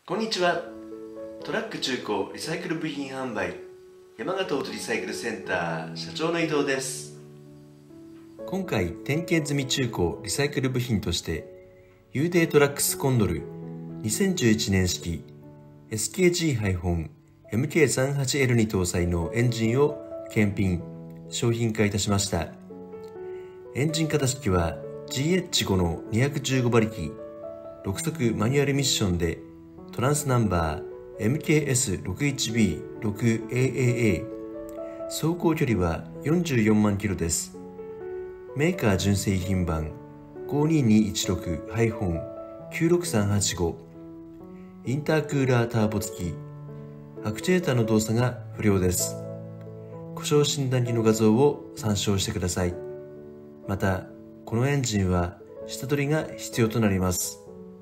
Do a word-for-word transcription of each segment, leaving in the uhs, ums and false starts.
こんにちは。トラック中古リサイクル部品販売山形オートリサイクルセンター社長の伊藤です。今回点検済み中古リサイクル部品として ユーディー トラックスコンドルにせんじゅういちねん式 エスケージーエムケーさんじゅうはちエル に搭載のエンジンを検品商品化いたしました。エンジン型式は ジーエイチファイブ のにひゃくじゅうごばりきろく速マニュアルミッションでトランスナンバー エムケーエスろくいちビーろくエーエーエー 走行距離はよんじゅうよんまんキロです。メーカー純正品番 ごにーにーいちろく きゅうろくさんはちご インタークーラーターボ付きアクチュエーターの動作が不良です。故障診断機の画像を参照してください。またこのエンジンは下取りが必要となります。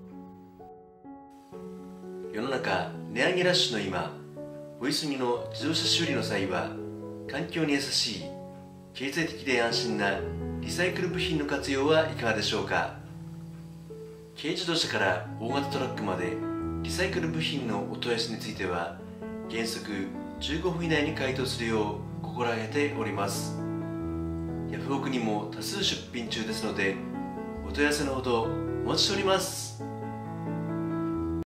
世の中値上げラッシュの今、お急ぎの自動車修理の際は環境に優しい経済的で安心なリサイクル部品の活用はいかがでしょうか。軽自動車から大型トラックまでリサイクル部品のお問い合わせについては原則じゅうごふん以内に回答するよう心がけております。ヤフオクにも多数出品中ですのでお問い合わせのほどお待ちしております。